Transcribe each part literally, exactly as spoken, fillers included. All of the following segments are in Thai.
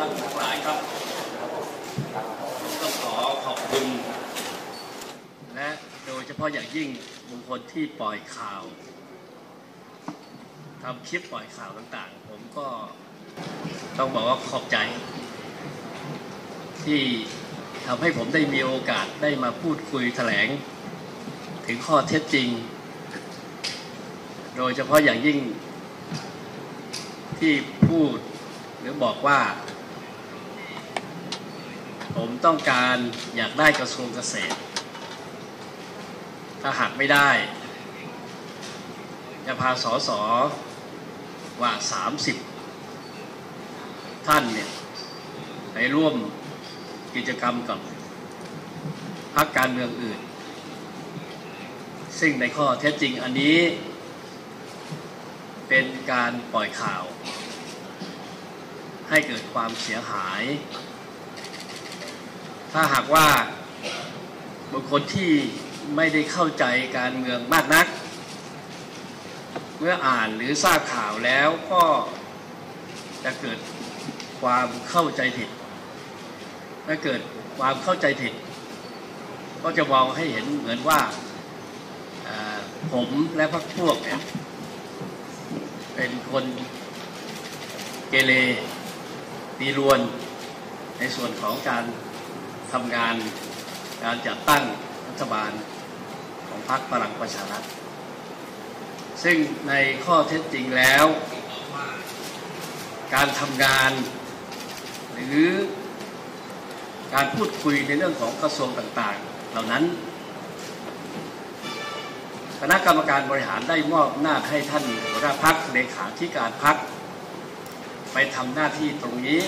านทั้งหลายครับผมต้องขอขอบคุณและโดยเฉพาะอย่างยิ่งบุคคลที่ปล่อยข่าวทำคลิปปล่อยข่าวต่างๆผมก็ต้องบอกว่าขอบใจที่ทำให้ผมได้มีโอกาสได้มาพูดคุยแถลงถึงข้อเท็จจริงโดยเฉพาะอย่างยิ่งที่พูดหรือบอกว่าผมต้องการอยากได้กระทรวงเกษตรถ้าหากไม่ได้จะพาสสว่าสามสิบท่านเนี่ยไปร่วมกิจกรรมกับพรรคการเมืองอื่นซึ่งในข้อเท็จจริงอันนี้เป็นการปล่อยข่าวให้เกิดความเสียหายถ้าหากว่าบุคคลที่ไม่ได้เข้าใจการเมืองมากนักเมื่ออ่านหรือทราบข่าวแล้วก็จะเกิดความเข้าใจผิดถ้าเกิดความเข้าใจผิดก็จะมองให้เห็นเหมือนว่าผมและพรรคพวกเนี่ยเป็นคนเกเรตีรวนในส่วนของการทำงานการจัดตั้งรัฐบาลของพรรคพลังประชารัฐซึ่งในข้อเท็จจริงแล้วการทำงานหรือการพูดคุยในเรื่องของกระทรวงต่างๆเหล่านั้นคณะกรรมการบริหารได้มอบอำนาจให้ท่านหัวหน้าพรรคเลขาธิการพรรคไปทำหน้าที่ตรงนี้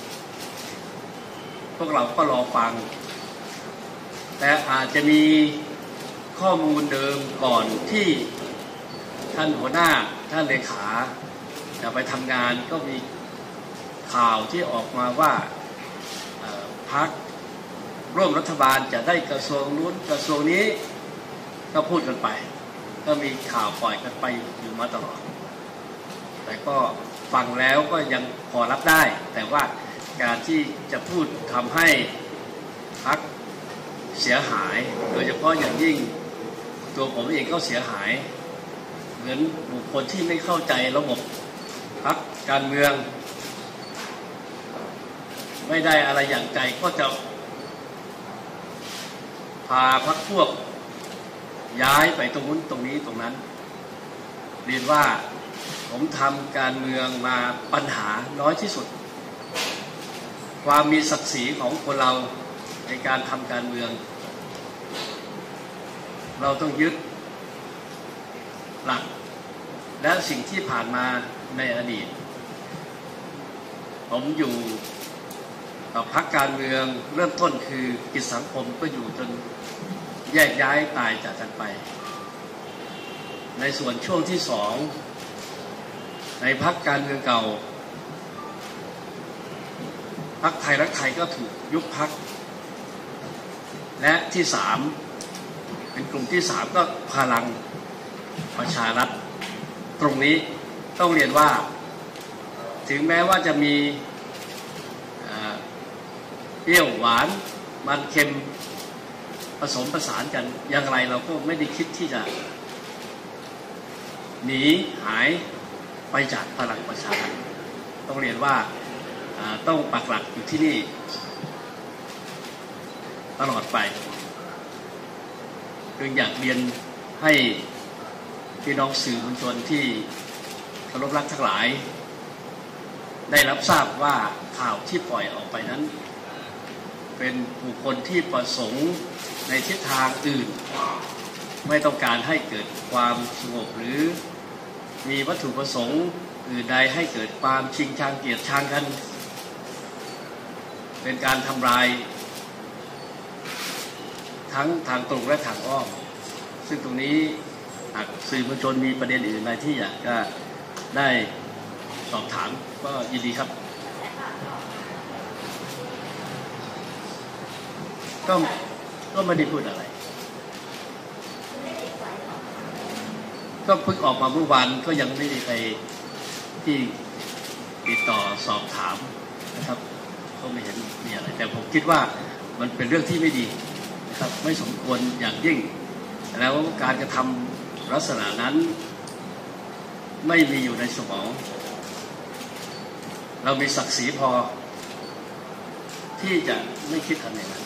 พวกเราก็รอฟังแต่อาจจะมีข้อมูลเดิมก่อนที่ท่านหัวหน้าท่านเลขาจะไปทำงานก็มีข่าวที่ออกมาว่าพรรคร่วมรัฐบาลจะได้กระทรวงนู้นกระทรวงนี้ก็พูดกันไปก็มีข่าวปล่อยกันไปอยู่มาตลอดแต่ก็ฟังแล้วก็ยังพอรับได้แต่ว่าการที่จะพูดทำให้พรรคเสียหายโดยเฉพาะอย่างยิ่งตัวผมเองก็เสียหายเหมือนบุคคลที่ไม่เข้าใจระบบพรรคการเมืองไม่ได้อะไรอย่างใจก็จะพาพรรคพวกย้ายไปตรงนู้นตรงนี้ตรงนั้นเรียนว่าผมทำการเมืองมาปัญหาน้อยที่สุดความมีศักดิ์ศรีของคนเราในการทำการเมืองเราต้องยึดหลักและสิ่งที่ผ่านมาในอดีตผมอยู่กับพรรคการเมืองเริ่มต้นคือกิจสังคมก็อยู่จนแยกย้ายตายจากกันไปในส่วนช่วงที่สองในพรรคการเมืองเก่าพรรคไทยรักไทยก็ถูกยุบพรรคและที่สามเป็นกลุ่มที่สามก็พลังประชารัฐตรงนี้ต้องเรียนว่าถึงแม้ว่าจะมีเปรี้ยวหวานมันเค็มผสมผสานกันอย่างไรเราก็ไม่ได้คิดที่จะหนีหายไปจากพลังประชารัฐต้องเรียนว่าต้องปักหลักอยู่ที่นี่ตลอดไปจึงอยากเรียนให้พี่น้องสื่อมวลชนที่เคารพรักทั้งหลายได้รับทราบว่าข่าวที่ปล่อยออกไปนั้นเป็นบุคคลที่ประสงค์ในทิศทางอื่นไม่ต้องการให้เกิดความสงบหรือมีวัตถุประสงค์อื่นใดให้เกิดความชิงชังเกลียดชังกันเป็นการทำลายทั้งทางตรงและทางอ้อมซึ่งตรงนี้หากสื่อมวลชนมีประเด็นอื่นใดที่อยากจะได้สอบถามก็ยินดีครับก็ก็ไม่ได้พูดอะไรก็เพิ่งออกมาเมื่อวานก็ยังไม่ได้ไปที่ติดต่อสอบถามนะครับไม่เห็นมีอะไรแต่ผมคิดว่ามันเป็นเรื่องที่ไม่ดีนะครับไม่สมควรอย่างยิ่งแล้วการกระทำลักษณะนั้นไม่มีอยู่ในสมองเรามีศักดิ์ศรีพอที่จะไม่คิดอะไรนั้น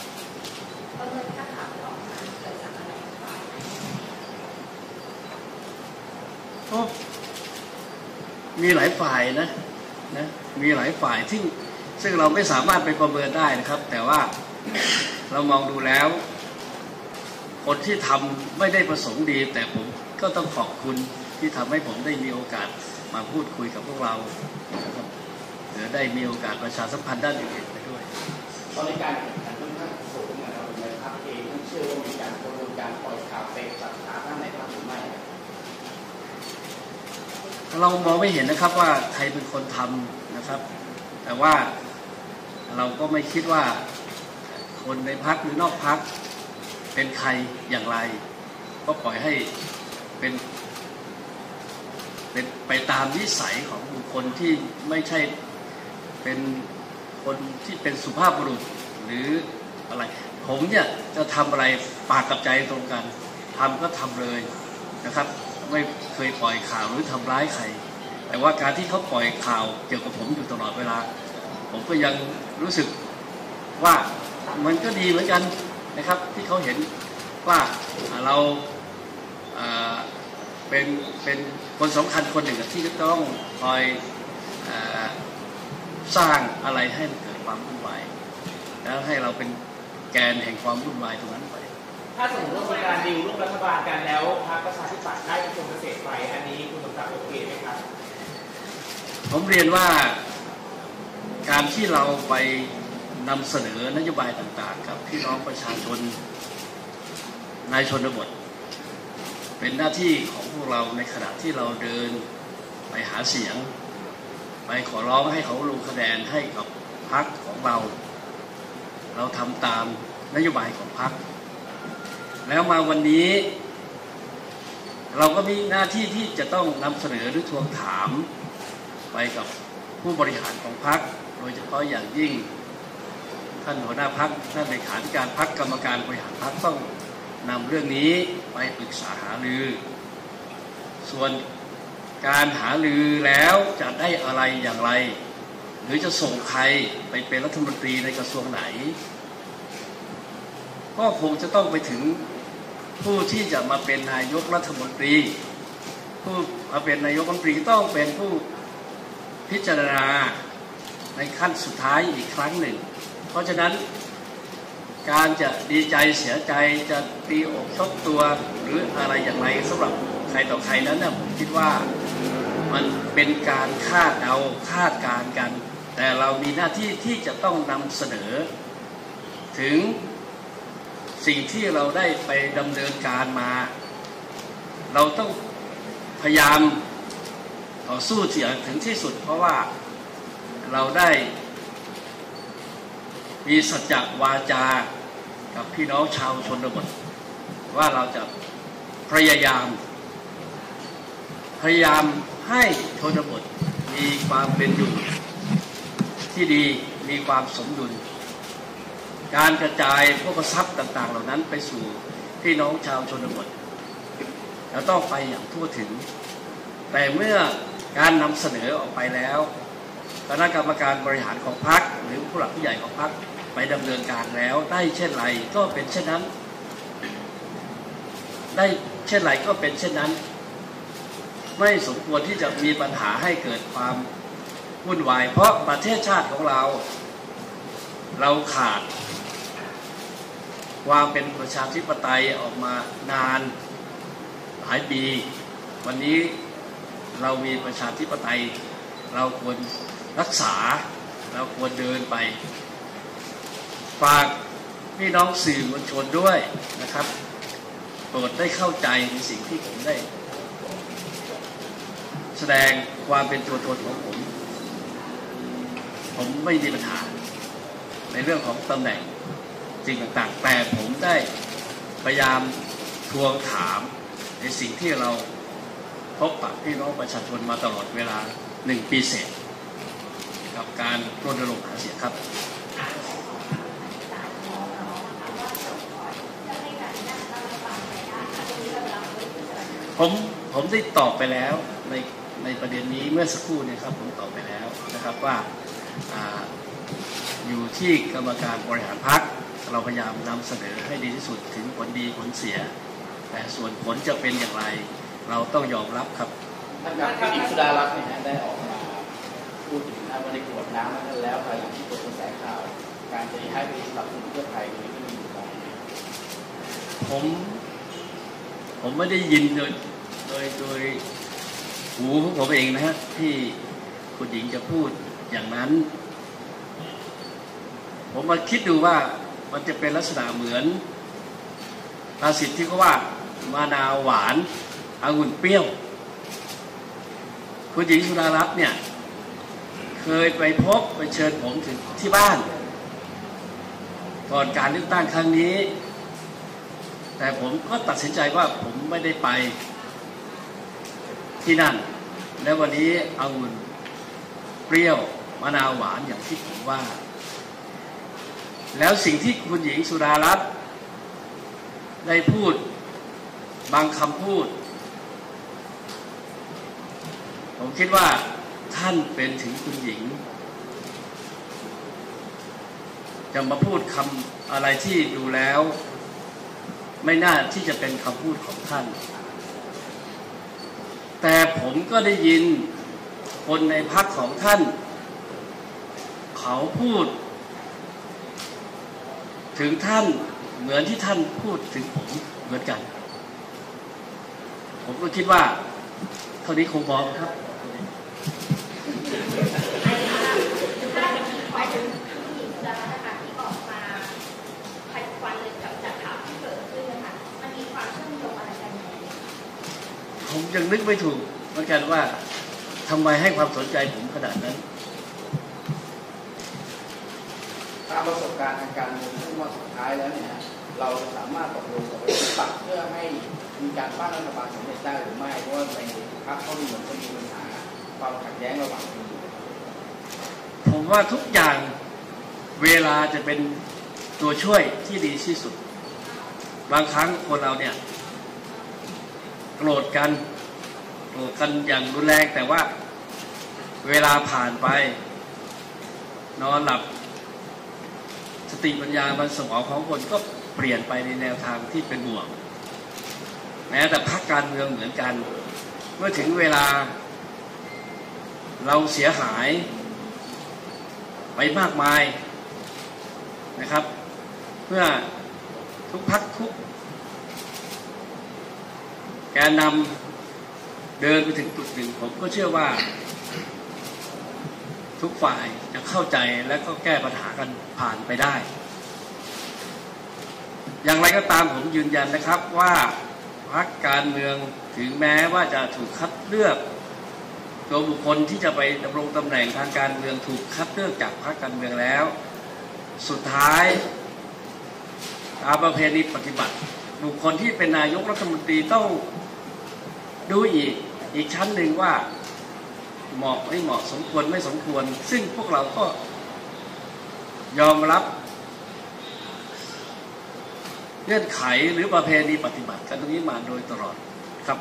ก็มีหลายฝ่ายนะนะมีหลายฝ่ายที่ซึ่งเราไม่สามารถไปประเมินได้นะครับแต่ว่าเรามองดูแล้วคนที่ทำไม่ได้ประสงค์ดีแต่ผมก็ต้องขอบคุณที่ทำให้ผมได้มีโอกาสมาพูดคุยกับพวกเรานะครับหรือได้มีโอกาสประชาสัมพันธ์ด้านอื่นๆไปด้วยตอนในการแข่งขันค่อนข้างสูงนะครับในพรรคเองท่านเชื่อว่ามีการกระบวนการปล่อยข่าวเฟกสักถามท่านในพรรคหรือไม่เรามองไม่เห็นนะครับว่าใครเป็นคนทำนะครับแต่ว่าเราก็ไม่คิดว่าคนในพรรคหรือนอกพรรคเป็นใครอย่างไรก็ปล่อยให้เป็นเป็นไปตามนิสัยของบุคคลที่ไม่ใช่เป็นคนที่เป็นสุภาพบุรุษหรืออะไรผมเนี่ยจะทำอะไรปากกับใจตรงกันทำก็ทำเลยนะครับไม่เคยปล่อยข่าวหรือทำร้ายใครแต่ว่าการที่เขาปล่อยข่าวเกี่ยวกับผมอยู่ตลอดเวลาผมก็ยังรู้สึกว่ามันก็ดีเหมือนกันนะครับที่เขาเห็นว่าเราเป็นเป็นคนสำคัญคนหนึ่งที่ต้องคอยสร้างอะไรให้เกิดความวุ่นวายแล้วให้เราเป็นแกนแห่งความวุ่นวายตรงนั้นไปถ้าสมมติว่ามีการดีลร่วมรัฐบาลกันแล้วพรรคประชาธิปัตย์ได้กระทรวงเกษตรไปอันนี้คุณสมศักดิ์โอเคไหมครับผมเรียนว่าการที่เราไปนำเสนอนโยบายต่างๆกับพี่น้องประชาชนในชนบทเป็นหน้าที่ของพวกเราในขณะที่เราเดินไปหาเสียงไปขอร้องให้เขาลงคะแนนให้กับพรรคของเราเราทำตามนโยบายของพรรคแล้วมาวันนี้เราก็มีหน้าที่ที่จะต้องนำเสนอหรือทวงถามไปกับผู้บริหารของพรรคโดยเฉพาะอย่างยิ่งท่านหัวหน้าพรรคท่านเลขาธิการพรรคกรรมการบริหารพรรคต้องนำเรื่องนี้ไปปรึกษาหารือส่วนการหารือแล้วจะได้อะไรอย่างไรหรือจะส่งใครไปเป็นรัฐมนตรีในกระทรวงไหนก็คงจะต้องไปถึงผู้ที่จะมาเป็นนายกรัฐมนตรีผู้มาเป็นนายกรัฐมนตรีต้องเป็นผู้พิจารณาในขั้นสุดท้ายอีกครั้งหนึ่งเพราะฉะนั้นการจะดีใจเสียใจจะตีอกชกตัวหรืออะไรอย่างไรสำหรับใครต่อใครนั้นนะผมคิดว่ามันเป็นการคาดเดาคาดการณ์กันแต่เรามีหน้าที่ที่จะต้องนำเสนอถึงสิ่งที่เราได้ไปดำเนินการมาเราต้องพยายามต่อสู้เสียถึงที่สุดเพราะว่าเราได้มีสัจจวาจากับพี่น้องชาวชนบทว่าเราจะพยายามพยายามให้ชนบทมีความเป็นอยู่ที่ดีมีความสมดุลการกระจายพวกทรัพย์ต่างๆเหล่านั้นไปสู่พี่น้องชาวชนบทเราต้องไปอย่างทั่วถึงแต่เมื่อการนำเสนอออกไปแล้วคณะกรรมการบริหารของพรรคหรือผู้หลักผู้ใหญ่ของพรรคไปดำเนินการแล้วได้เช่นไรก็เป็นเช่นนั้นได้เช่นไรก็เป็นเช่นนั้นไม่สมควรที่จะมีปัญหาให้เกิดความวุ่นวายเพราะประเทศชาติของเราเราขาดความเป็นประชาธิปไตยออกมานานหลายปีวันนี้เรามีประชาธิปไตยเราควรรักษาเราควรเดินไปฝากพี่น้องสื่อมวลชนด้วยนะครับโปรดได้เข้าใจในสิ่งที่ผมได้แสดงความเป็นตัวตนของผมผมไม่มีปัญหาในเรื่องของตำแหน่งสิ่งต่างๆแต่ผมได้พยายามทวงถามในสิ่งที่เราพบปะพี่น้องประชาชนมาตลอดเวลาหนึ่งปีเศษกับการรณรงค์หาเสียงครับผมผมได้ตอบไปแล้วในในประเด็นนี้เมื่อสักครู่เนี่ยครับผมตอบไปแล้วนะครับว่าออยู่ที่กรรมการบริหารพรรคเราพยายามนำเสนอให้ดีที่สุดถึงผลดีผลเสียแต่ส่วนผลจะเป็นอย่างไรเราต้องยอมรับครับท่านครับคุณหญิงสุดารัตน์เนี่ยได้ออกมาพูดถึงท่านว่าได้กรวดน้ำนั้นแล้วภายหลังที่เกิดกระแสข่าวการจะย้ายไปสนับสนุนเพื่อไทยโดยที่มีอยู่ตรงนี้ผมผมไม่ได้ยินโดยโดยโดยหูของผมเองนะฮะที่คุณหญิงจะพูดอย่างนั้นผมมาคิดดูว่ามันจะเป็นลักษณะเหมือนภาษิตที่เขาว่ามะนาวหวานองุ่นเปรี้ยวคุณหญิงสุดารัตน์เนี่ยเคยไปพบไปเชิญผมถึงที่บ้านก่อนการเลือกตั้งครั้งนี้แต่ผมก็ตัดสินใจว่าผมไม่ได้ไปที่นั่นและวันนี้องุ่นเปรี้ยวมะนาวหวานอย่างที่ผมว่าแล้วสิ่งที่คุณหญิงสุดารัตน์ได้พูดบางคำพูดผมคิดว่าท่านเป็นถึงคุณหญิงจะมาพูดคำอะไรที่ดูแล้วไม่น่าที่จะเป็นคำพูดของท่านแต่ผมก็ได้ยินคนในพรรคของท่านเขาพูดถึงท่านเหมือนที่ท่านพูดถึงผมเหมือนกันผมก็คิดว่าเท่านี้คงพอครับหมายถึงผู้หญิงสุดารัตน์นะคะที่ออกมาขัดขวางเลยกับจากข่าวที่เกิดขึ้นนะคะมันมีความเชื่อมโยงอะไรกันไหมผมยังนึกไม่ถูกเหมือนกันว่าทำไมให้ความสนใจผมขนาดนั้นตามประสบการณ์ทางการเมืองที่ว่าสุดท้ายแล้วเนี่ยเราสามารถตกลงกับประชาธิปัตย์เพื่อให้มีการตั้งรัฐบาลสำเร็จได้หรือไม่เพราะว่าในพรรคเขามีเหมือนจะมีปัญหาความขัดแย้งระหว่างกันอยู่ผมว่าทุกอย่างเวลาจะเป็นตัวช่วยที่ดีที่สุดบางครั้งคนเราเนี่ยโกรธกันโกรธกันอย่างรุนแรงแต่ว่าเวลาผ่านไปนอนหลับสติปัญญาบนสมองของคนก็เปลี่ยนไปในแนวทางที่เป็นบวกแม้แต่พรรคการเมืองเหมือนกันเมื่อถึงเวลาเราเสียหายไปมากมายนะครับเพื่อทุกพรรคทุกแกนนำเดินไปถึงจุดหนึ่งผมก็เชื่อว่าทุกฝ่ายจะเข้าใจและก็แก้ปัญหากันผ่านไปได้อย่างไรก็ตามผมยืนยันนะครับว่าพรรคการเมืองถึงแม้ว่าจะถูกคัดเลือกตัวบุคคลที่จะไปดำรงตำแหน่งทางการเมืองถูกคัดเลือกจากพรรคการเมืองแล้วสุดท้ายตามประเพณีปฏิบัติบุคคลที่เป็นนายกรัฐมนตรีต้องดูอีกอีกชั้นหนึ่งว่าเหมาะไม่เหมาะสมควรไม่สมควรซึ่งพวกเราก็ยอมรับเงื่อนไขหรือประเพณีปฏิบัติกันตรงนี้มาโดยตลอดครับ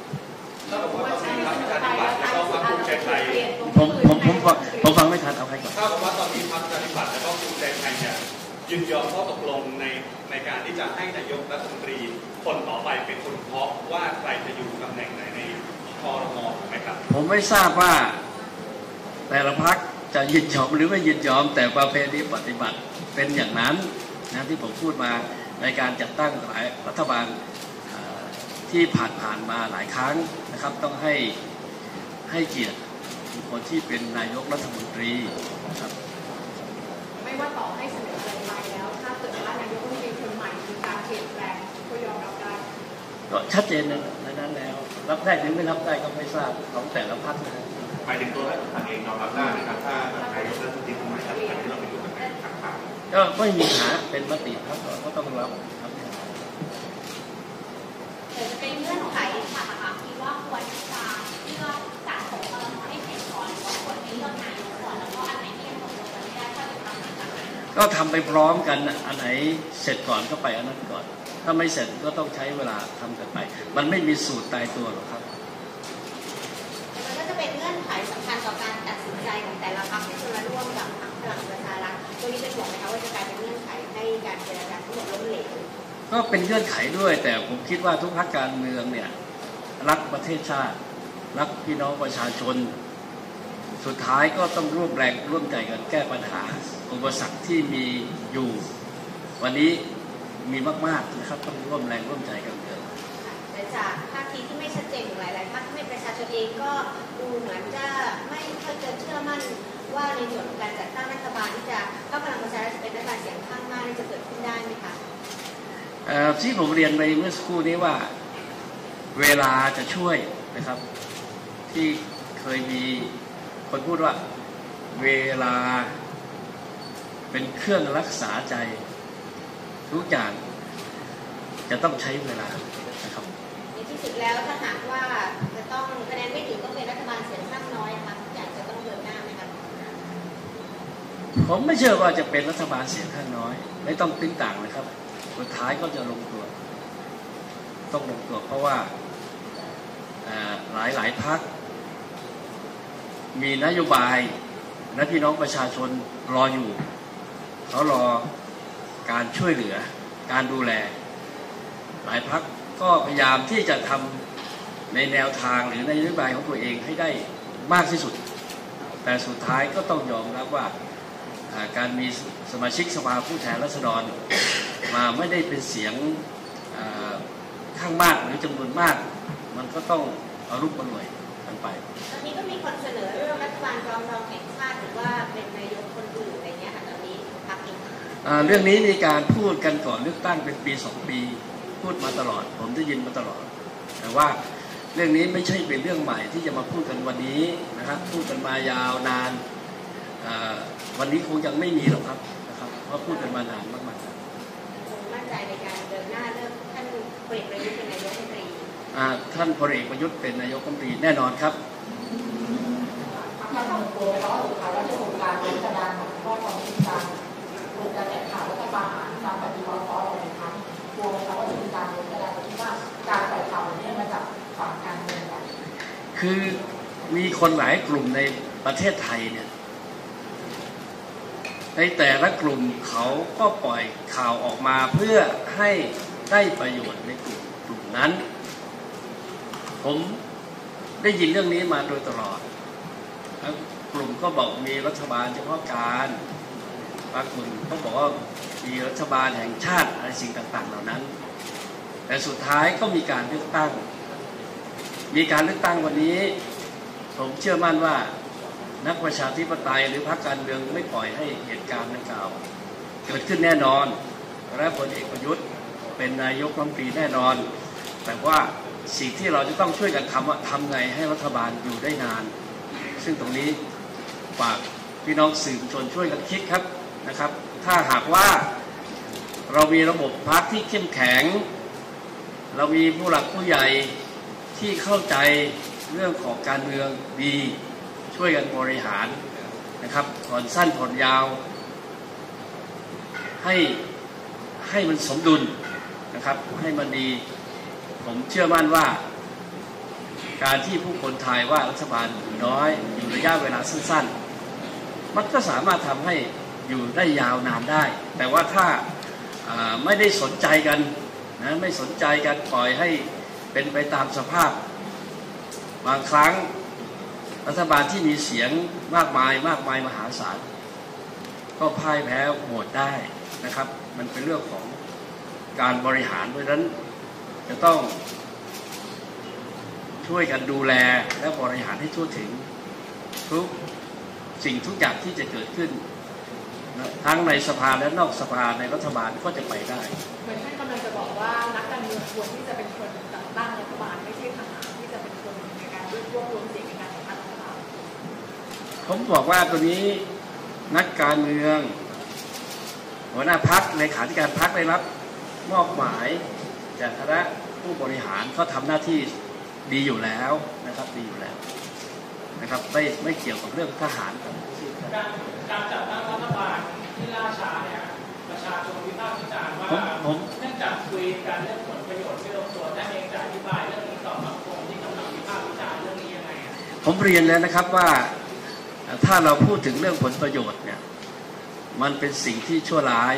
ผมผมผมฟังผมฟังไม่ทันเอาใครก่อนถ้าว่าตอนนี้พรรคประชาธิปัตย์และก็ภูมิใจไทยเนี่ยยินยอมข้อตกลงในในการที่จะให้นายกรัฐมนตรีคนต่อไปเป็นคนเคาะว่าใครจะอยู่ตำแหน่งไหนในครม.ถูกไหมครับผมไม่ทราบว่าแต่ละพรรคจะยินยอมหรือไม่ยินยอมแต่ประเพณีปฏิบัติเป็นอย่างนั้นนะที่ผมพูดมาในการจัดตั้งหลายรัฐบาลที่ผ่านผ่านมาหลายครั้งนะครับต้องให้ให้เกียรติบุคคลที่เป็นนายกรัฐมนตรีนะครับไม่ว่าต่อให้เสนออะไรไปแล้วถ้าเกิดว่านายกรัฐมนตรีคนใหม่มีการเปลี่ยนแปลงก็ยอมรับได้ก็ชัดเจนในนั้นแล้วรับได้หรือไม่รับได้ก็ไม่ทราบของแต่ละพรรคนะหมายถึงตัวท่านเองยอมรับได้นะครับถ้านายกรัฐมนตรีคนใหม่จะให้เราไปอยู่ตำแหน่งต่างๆก็ไม่มีหาเป็นมติพรรคก็ต้องรับครับแต่จะเป็นเงื่อนไขค่ะคิดว่าควรจะเลือกสะสมพลังให้เสร็จก่อนหรือว่าควรไม่เลือกนายกก่อนแล้วก็อันไหนที่ยังตกลงกันไม่ได้ก็จะทำหลังจากนั้นก็ทำไปพร้อมกันอันไหนเสร็จก่อนก็ไปอันนั้นก่อนถ้าไม่เสร็จก็ต้องใช้เวลาทำกันไปมันไม่มีสูตรตายตัวหรอกครับมันก็จะเป็นเงื่อนไขสำคัญต่อการตัดสินใจของแต่ละพรรคที่จะมาร่วมกับพรรคพลังประชารัฐตัวนี้เป็นห่วงไหมคะว่าจะกลายเป็นเงื่อนไขให้การเจรจาทั้งหมดล้มเหลวก็เป็นเงื่อนไขด้วยแต่ผมคิดว่าทุกพรรคการเมืองเนี่ยรักประเทศชาติรักพี่น้องประชาชนสุดท้ายก็ต้องร่วมแรงร่วมใจกันแก้ปัญหาอุปสรรคที่มีอยู่วันนี้มีมากๆนะครับต้องร่วมแรงร่วมใจกันเกินแต่จากท่าทีที่ไม่ชัดเจนของหลายๆพรรคที่ประชาชนเองก็ดูเหมือนจะไม่ค่อยจะเชื่อมั่นว่าในส่วนของการจัดตั้งรัฐบาลที่จะพรรคพลังประชารัฐจะเป็นรัฐบาลเสียงข้างมากที่จะเกิดขึ้นได้ไหมคะที่ผมเรียนไปเมื่อสักครู่นี้ว่าเวลาจะช่วยนะครับที่เคยมีคนพูดว่าเวลาเป็นเครื่องรักษาใจทุกอย่างจะต้องใช้เวลานะครับในที่สุดแล้วถ้าหากว่าจะต้องคะแนนไม่ถึงต้องเป็นรัฐบาลเสียงข้างน้อยนะคะทุกอย่างจะต้องเดินหน้าไหมครับผมไม่เชื่อว่าจะเป็นรัฐบาลเสียงข้างน้อยไม่ต้องติ้งต่างนะครับสุดท้ายก็จะลงตัวต้องลงตัวเพราะว่าหลายหลายพรรคมีนโยบายและพี่น้องประชาชนรออยู่เขารอการช่วยเหลือการดูแลหลายพรรคก็พยายามที่จะทำในแนวทางหรือในนโยบายของตัวเองให้ได้มากที่สุดแต่สุดท้ายก็ต้องยอมรับว่าการมีสมาชิกสภาผู้แทนราษฎรมาไม่ได้เป็นเสียงข้างมากหรือจำนวนมากมันก็ต้องเอารูปมาหน่วยกันไปตอนนี้ก็มีคนเสนอเรื่องรัฐบาลรองรองแห่งชาติหรือว่าเป็นนายกคนอื่นอะไรเงี้ยค่ะตอนนี้พรรคเองเรื่องนี้มีการพูดกันก่อนเลือกตั้งเป็นปีสองปีพูดมาตลอดผมได้ยินมาตลอดแต่ว่าเรื่องนี้ไม่ใช่เป็นเรื่องใหม่ที่จะมาพูดกันวันนี้นะครับพูดกันมายาวนานวันนี้คงยังไม่มีหรอกครับนะครับเพราะพูดกันมานานมากๆมั่นใจในการเดินหน้าเรื่องท่านพลเอกประยุทธ์เป็นนายกรัฐมนตรีท่านพลเอกประยุทธ์เป็นนายกรัฐมนตรีแน่นอนครับท่านทำตัวแล้วสุดท้ายแล้วจะถูกการล้มกระดานของข้อความที่การถูกกระแสข่าวรัฐบาลการปฏิวัติฟ้องอะไรนะคะกลัวไหมคะว่าจะมีการล้มกระดานที่ว่าการปล่อยข่าวนี้มาจากฝั่งการเมืองกันคือมีคนหลายกลุ่มในประเทศไทยเนี่ยในแต่ละกลุ่มเขาก็ปล่อยข่าวออกมาเพื่อให้ได้ประโยชน์ในกลุ่มกลุ่มนั้นผมได้ยินเรื่องนี้มาโดยตลอดกลุ่มก็บอกมีรัฐบาลเฉพาะการบางกลุ่มก็บอกว่ามีรัฐบาลแห่งชาติอะไรสิ่งต่างๆเหล่านั้นแต่สุดท้ายก็มีการเลือกตั้งมีการเลือกตั้งวันนี้ผมเชื่อมั่นว่านักประชาธิปไตยหรือพรรคการเมืองไม่ปล่อยให้เหตุการณ์ดังกล่าวเกิดขึ้นแน่นอนและพลเอกประยุทธ์เป็นนายกรัฐมนตรีแน่นอนแต่ว่าสิ่งที่เราจะต้องช่วยกันทำว่าทำไงให้รัฐบาลอยู่ได้นานซึ่งตรงนี้ฝากพี่น้องสื่อมวลชนช่วยกันคิดครับนะครับถ้าหากว่าเรามีระบบพรรคที่เข้มแข็งเรามีผู้หลักผู้ใหญ่ที่เข้าใจเรื่องของการเมืองดีช่วยกันบริหารนะครับผ่อนสั้นผ่อนยาวให้ให้มันสมดุลนะครับให้มันดีผมเชื่อมั่นว่าการที่ผู้คนทายว่ารัฐบาลน้อยอยู่ระยะเวลาสั้นๆมันก็สามารถทำให้อยู่ได้ยาวนานได้แต่ว่าถ้าไม่ได้สนใจกันนะไม่สนใจกันปล่อยให้เป็นไปตามสภาพบางครั้งรัฐบาลที่มีเสียงมากมายมากมายมหาศาลก็พ่ายแพ้โหวตได้นะครับมันเป็นเรื่องของการบริหารเพราะฉะนั้นจะต้องช่วยกันดูแลและบริหารให้ทั่วถึงทุกสิ่งทุกอย่างที่จะเกิดขึ้นทั้งในสภาและนอกสภาในรัฐบาลก็จะไปได้เหมือนท่านกำลังจะบอกว่านักการเมืองควรที่จะเป็นคนจัดตั้งรัฐบาลไม่ใช่ทหารที่จะเป็นคนในการรวบรวมเสียงในการจัดตั้งรัฐบาลผมบอกว่าตัวนี้นักการเมืองหัวหน้าพรรคเลขาธิการพรรคได้รับมอบหมายจากคณะผู้บริหารเขาทำหน้าที่ดีอยู่แล้วนะครับดีอยู่แล้วนะครับไม่ไม่เกี่ยวกับเรื่องทหารกับการการจัดตั้งรัฐบาลที่ล่าช้าเนี่ยประชาชนวิพากษ์วิจารณ์ว่าเนื่องจากคุยการเรื่องผลประโยชน์ไม่ลงตัวท่านเองจะอธิบายเรื่องนี้ต่อสังคมที่กำลังวิพากษ์วิจารณ์เรื่องนี้ยังไงอ่ะผมเรียนแล้วนะครับว่าถ้าเราพูดถึงเรื่องผลประโยชน์เนี่ยมันเป็นสิ่งที่ชั่วร้าย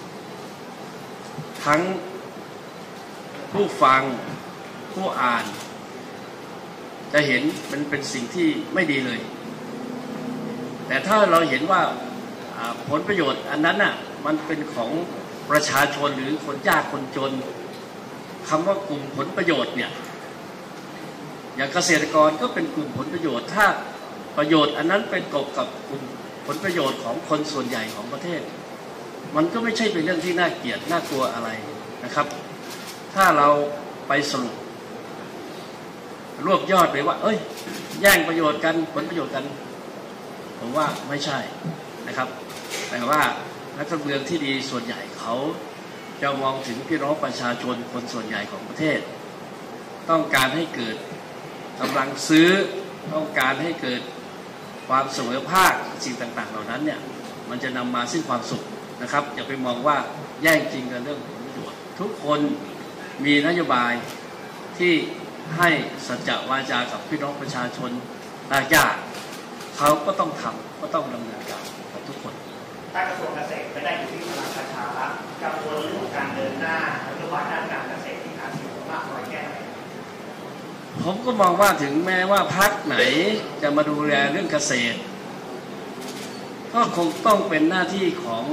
ทั้งผู้ฟังผู้อ่านจะเห็นมันเป็นสิ่งที่ไม่ดีเลยแต่ถ้าเราเห็นว่าผลประโยชน์อันนั้นน่ะมันเป็นของประชาชนหรือคนยากคนจนคำว่ากลุ่มผลประโยชน์เนี่ยอย่างเกษตรกรก็เป็นกลุ่มผลประโยชน์ถ้าประโยชน์อันนั้นเป็นกบกับกลุ่มผลประโยชน์ของคนส่วนใหญ่ของประเทศมันก็ไม่ใช่เป็นเรื่องที่น่าเกลียดน่ากลัวอะไรนะครับถ้าเราไปสรุปรวบยอดเลยว่าเอ้ยแย่งประโยชน์กันผลประโยชน์กันผมว่าไม่ใช่นะครับแต่ว่านักการเมืองที่ดีส่วนใหญ่เขาจะมองถึงพี่น้องประชาชนคนส่วนใหญ่ของประเทศต้องการให้เกิดกำลังซื้อต้องการให้เกิดความเสมอภาคสิ่งต่างๆเหล่านั้นเนี่ยมันจะนำมาซึ่งความสุขนะครับอย่าไปมองว่าแย่งจริงกันเรื่องผลประโยชน์ทุกคนมีนโยบายที่ให้สัจจะวาจากับพี่น้องประชาชนรากหญ้าเขาก็ต้องทำก็ต้องดำเนินการกับทุกคนถ้ากระทรวงเกษตรไม่ได้อยู่ที่พลังประชารัฐกังวลเรื่องการเดินหน้านโยบายด้านการเกษตรที่ขาดสิ่งมากน้อยแค่ไหนผมก็มองว่าถึงแม้ว่าพรรคไหนจะมาดูแลเรื่องเกษตรก็คงต้องเป็นหน้าที่ของ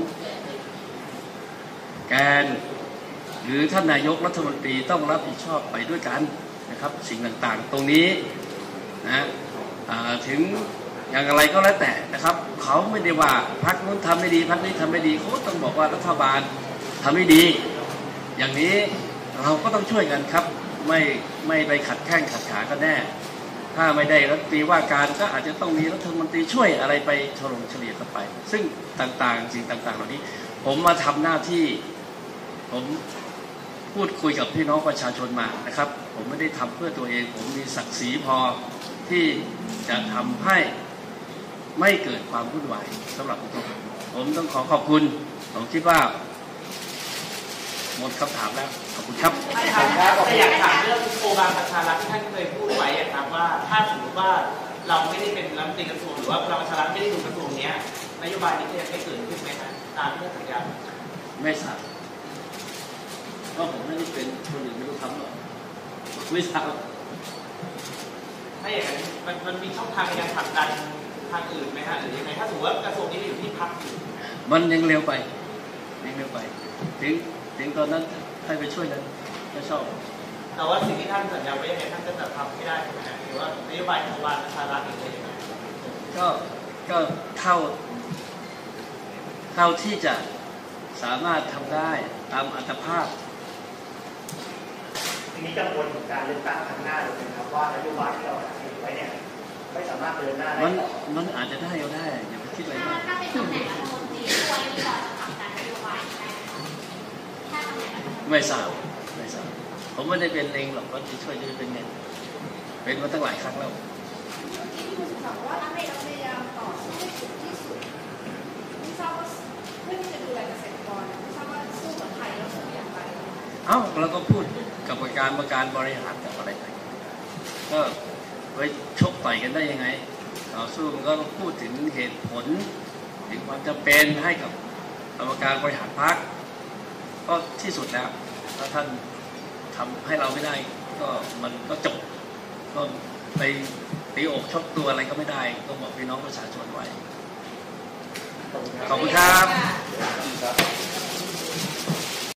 แกนหรือท่านนายกรัฐมนตรีต้องรับผิดชอบไปด้วยกันนะครับสิ่งต่างๆตรงนี้นะถึงอย่างไรก็แล้วแต่นะครับเขาไม่ได้ว่าพรรคนู้นทำไม่ดีพรรคนี้ทำไม่ดีเขาต้องบอกว่ารัฐบาลทำไม่ดีอย่างนี้เราก็ต้องช่วยกันครับไม่ไม่ไปขัดแข้งขัดขากันแน่ถ้าไม่ได้รัฐมนตรีว่าการก็อาจจะต้องมีรัฐมนตรีช่วยอะไรไปฉลองเฉลี่ยกันไปซึ่งต่างๆสิ่งต่างๆเหล่านี้ผมมาทำหน้าที่ผมพูดคุยกับพี่น้องประชาชนมานะครับผมไม่ได้ทำเพื่อตัวเองผมมีศักดิ์ศรีพอที่จะทำให้ไม่เกิดความวุ่นวายสำหรับทุกคนผมต้องขอขอบคุณผมคิดว่าหมดคำถามแล้วขอบคุณครับท่านครับแต่อยากถามเรื่องโครงการประชารัฐที่ท่านเคยพูดไว้ครับว่าถ้าสมมติว่าเราไม่ได้เป็นรัฐมนตรีกระทรวงหรือว่าพลังประชารัฐไม่ได้ดูกระทรวงนี้นโยบายนี้จะไม่เกิดขึ้นไหมครับตามที่ท่านสัญญาไม่ทราบเพราะผมไม่ได้เป็นคนอื่นไม่รู้ทำหรอกไม่ทราบถ้าอย่างนั้นมันมันมีช่องทางในการผลักดันทางอื่นไหมฮะหรือยังไงถ้าสมมติว่ากระทรวงนี้อยู่ที่พรรคอยู่มันยังเร็วไปยังเร็วไปถึงถึงตอนนั้นให้ไปช่วยกันจะชอบแต่ว่าสิ่งที่ท่านสัญญาไว้ยังไงท่านจะทำไม่ได้ใช่ไหมหรือว่านโยบายของรัฐประชารัฐอะไรอย่างเงี้ยก็ก็เท่าเท่าที่จะสามารถทำได้ตามอัตภาพทีนี้กังวลการเลือกตั้งครั้งหน้าหรือเปล่าครับว่านโยบายที่เราถือไว้เนี่ยไม่สามารถเดินหน้าได้มันมันอาจจะได้ก็ได้อย่าไปคิดอะไรมากถ้าเป็นตำแหน่งรัฐมนตรีช่วยนี่เราจะทำการนโยบายได้ไหมคะถ้าตำแหน่งรัฐมนตรีไม่ทราบไม่ทราบผมไม่ได้เป็นเองหรอกว่าจะช่วยจะเป็นไงเป็นมาตั้งหลายครั้งแล้วที่คุณบอกว่าอเมริกาพยายามต่อสู้สุดที่สุดไม่ทราบว่าเพื่อที่จะดูแลเกษตรกรไม่ทราบว่าสู้กับไทยแล้วสู้อย่างไรเอ้าเราก็พูดกับการประการบริหารกับอะไรไปก็ไปชกต่อยกันได้ยังไงต่อสู้มันก็ต้องพูดถึงเหตุผลถึงความจำเป็นให้กับกรรมการบริหารพรรคก็ที่สุดแล้วถ้าท่านทำให้เราไม่ได้ก็มันก็จบก็ไปตีอกชกตัวอะไรก็ไม่ได้ต้องบอกพี่น้องประชาชนไว้ขอบคุณครับ